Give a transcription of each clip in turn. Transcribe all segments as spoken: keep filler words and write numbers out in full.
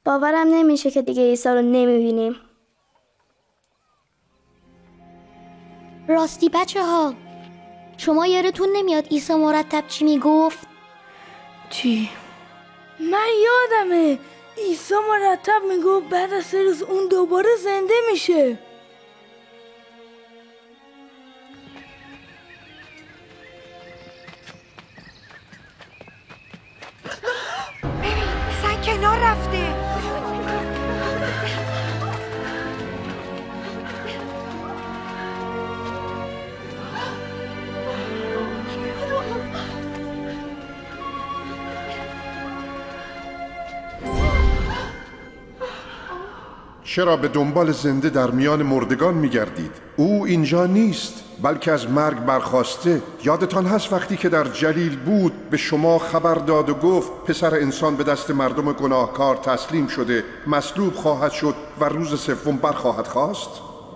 باورم نمیشه که دیگه عیسی رو نمیبینیم. راستی بچه ها، شما یادتون نمیاد عیسی مرتب چی میگفت؟ چی؟ من یادمه عیسی مرتب میگفت بعد از سه روز اون دوباره زنده میشه. ببین سنگ کنار رفته. چرا به دنبال زنده در میان مردگان میگردید؟ او اینجا نیست، بلکه از مرگ برخاسته. یادتان هست وقتی که در جلیل بود به شما خبر داد و گفت پسر انسان به دست مردم گناهکار تسلیم شده، مصلوب خواهد شد و روز سوم برخواهد خاست؟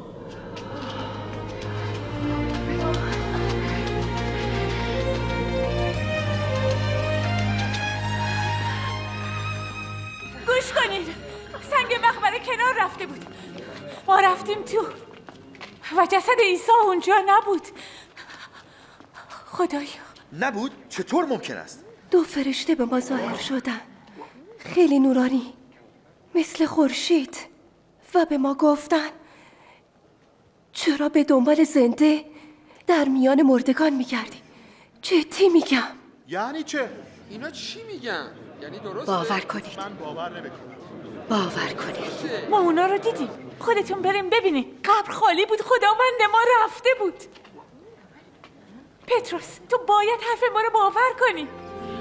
گوش کنید، سنگ مقبره کنار رفته بود. ما رفتیم تو و جسد عیسی اونجا نبود. خدایا. نبود؟ چطور ممکن است؟ دو فرشته به ما ظاهر شدن، خیلی نورانی مثل خورشید، و به ما گفتن چرا به دنبال زنده در میان مردگان میگردی؟ جدی میگم. یعنی چه؟ اینا چی میگن؟ یعنی درسته؟ باور کنید. من باور نمیکنم. باور کنید. ما اونا رو دیدیم. خودتون بریم ببینید. قبر خالی بود، خداوند ما رفته بود. پتروس تو باید حرف ما رو باور کنی.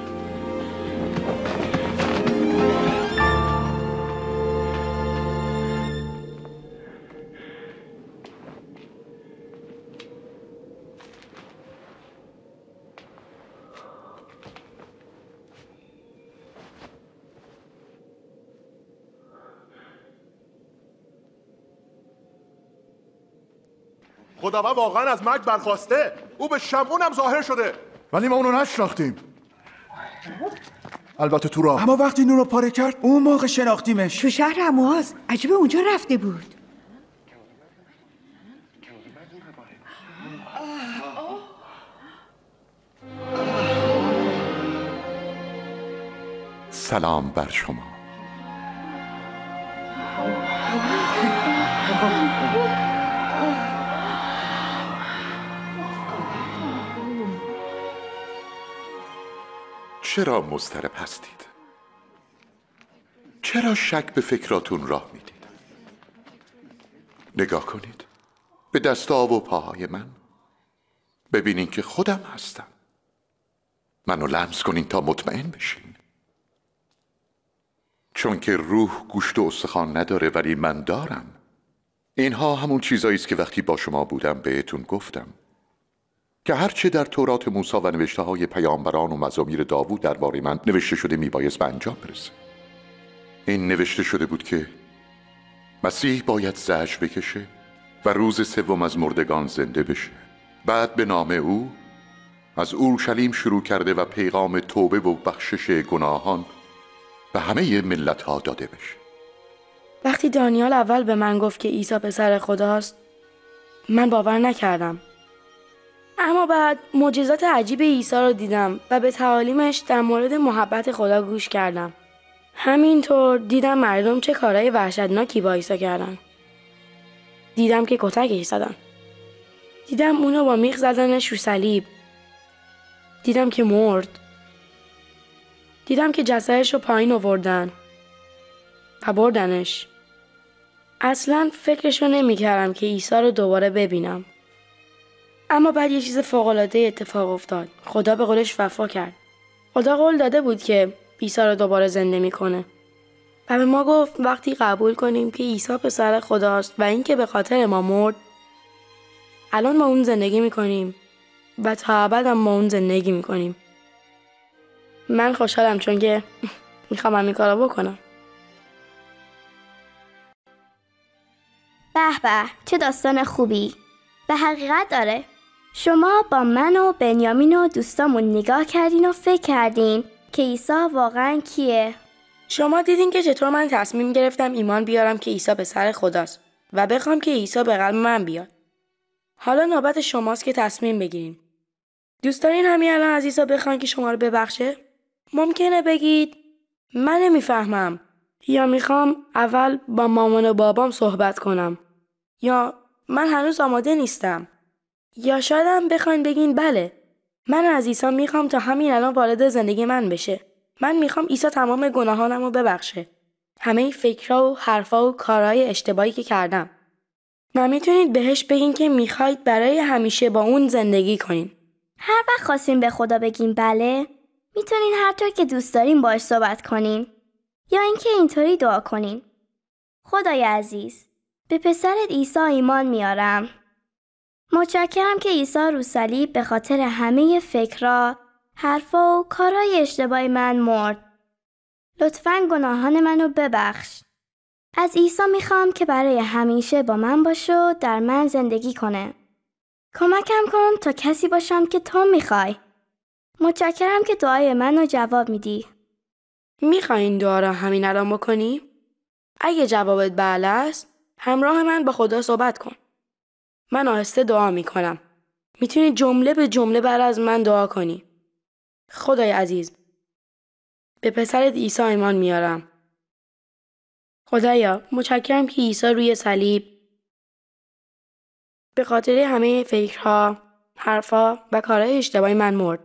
خداوند واقعا از مرگ برخاسته. او به شمعون هم ظاهر شده، ولی ما اونو نشناختیم. البته تو راه، اما وقتی نور رو پاره کرد اون موقع شناختیمش. تو شهر امواس. عجبه اونجا رفته بود. سلام بر شما. چرا مضطرب هستید؟ چرا شک به فکراتون راه میدید؟ نگاه کنید به دستا و پاهای من، ببینین که خودم هستم. منو لمس کنین تا مطمئن بشین. چون که روح گوشت و استخوان نداره ولی من دارم. اینها همون چیزایی است که وقتی با شما بودم بهتون گفتم که هرچه در تورات موسی و نوشته های پیامبران و مزامیر داوود درباره من نوشته شده میبایست به انجام برسه. این نوشته شده بود که مسیح باید زجر بکشه و روز سوم از مردگان زنده بشه. بعد به نام او از اورشلیم شروع کرده و پیغام توبه و بخشش گناهان به همه ملت ها داده بشه. وقتی دانیال اول به من گفت که عیسی پسر خداست، من باور نکردم. اما بعد معجزات عجیب عیسی رو دیدم و به تعالیمش در مورد محبت خدا گوش کردم. همینطور دیدم مردم چه کارهای وحشتناکی با عیسی کردن. دیدم که کتکش زدن. دیدم اونو با میخ زدنش رو صلیب. دیدم که مرد. دیدم که جسدش رو پایین آوردن و بردنش. اصلاً فکرشو نمی کردم که عیسی رو دوباره ببینم. اما بعد یه چیز فوق‌العاده اتفاق افتاد. خدا به قولش وفا کرد. خدا قول داده بود که عیسی رو دوباره زنده میکنه. و به ما گفت وقتی قبول کنیم که عیسی پسر خداست و اینکه به خاطر ما مرد، الان ما اون زندگی میکنیم و تا ابد هم ما اون زندگی میکنیم. من خوشحالم چون که میخوام همین کارو بکنم. به به، چه داستان خوبی. به حقیقت داره. شما با من و بنیامین و دوستامون نگاه کردین و فکر کردین که عیسی واقعا کیه. شما دیدین که چطور من تصمیم گرفتم ایمان بیارم که عیسی پسر خداست و بخوام که عیسی به قلب من بیاد. حالا نوبت شماست که تصمیم بگیرین. دوست دارین همین الان از عیسی بخواین که شما رو ببخشه؟ ممکنه بگید من نمیفهمم، یا میخوام اول با مامان و بابام صحبت کنم، یا من هنوز آماده نیستم، یا شاید هم بخواین بگین بله من از عیسی میخوام تا همین الان وارد زندگی من بشه. من میخوام عیسی تمام گناهانم رو ببخشه، همه فکرها و حرفا و کارهای اشتباهی که کردم. و میتونید بهش بگین که میخواید برای همیشه با اون زندگی کنین. هر وقت خواستین به خدا بگین بله، میتونین هر طور که دوست دارین باهاش صحبت کنین، یا اینکه اینطوری دعا کنین: خدای عزیز، به پسرت عیسی ایمان میارم. متشکرم که عیسی رو صلیب به خاطر همه فکرها، حرفا و کارهای اشتباهی من مرد. لطفاً گناهان منو ببخش. از عیسی میخوام که برای همیشه با من باشه و در من زندگی کنه. کمکم کن تا کسی باشم که تو میخوای. متشکرم که دعای منو جواب میدی. میخوای این دعا را همین الان بکنی؟ اگه جوابت بله است، همراه من با خدا صحبت کن. من آهسته دعا میکنم. میتونی جمله به جمله بعد از من دعا کنی. خدای عزیز، به پسرت عیسی ایمان میارم. خدایا، متشکرم که عیسی روی صلیب به خاطر همه فکرها، حرفا و کارهای اشتباهی من مرد.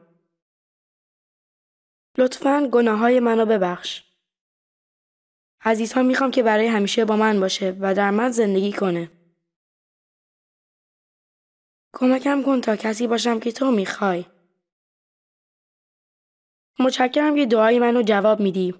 لطفاً گناههای منو ببخش. از عیسی میخوام که برای همیشه با من باشه و در من زندگی کنه. کمکم کن تا کسی باشم که تو میخوای. متشکرم که دعای منو جواب میدی.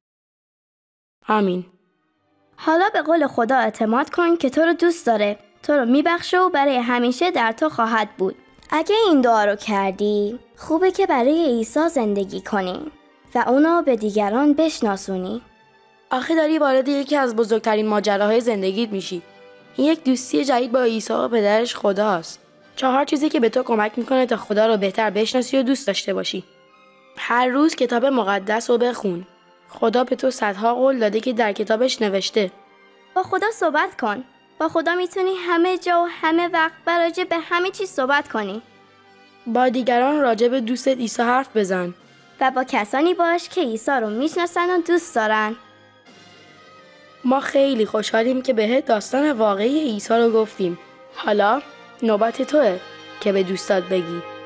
آمین. حالا به قول خدا اعتماد کن که تو رو دوست داره، تو رو میبخشه و برای همیشه در تو خواهد بود. اگه این دعا رو کردی، خوبه که برای عیسی زندگی کنی و اونو به دیگران بشناسونی. آخه داری وارد یکی از بزرگترین ماجراهای زندگیت میشی. این یک دوستی جدید با عیسی و پدرش خداست. چهار چیزی که به تو کمک میکنه تا خدا رو بهتر بشناسی و دوست داشته باشی. هر روز کتاب مقدس رو بخون. خدا به تو صدها قول داده که در کتابش نوشته. با خدا صحبت کن. با خدا میتونی همه جا و همه وقت راجع به همه چیز صحبت کنی. با دیگران راجع به دوستت عیسی حرف بزن. و با کسانی باش که عیسی رو میشناسن و دوست دارن. ما خیلی خوشحالیم که بهت داستان واقعی عیسی رو گفتیم. حالا نوبت توئه که به دوستات بگی.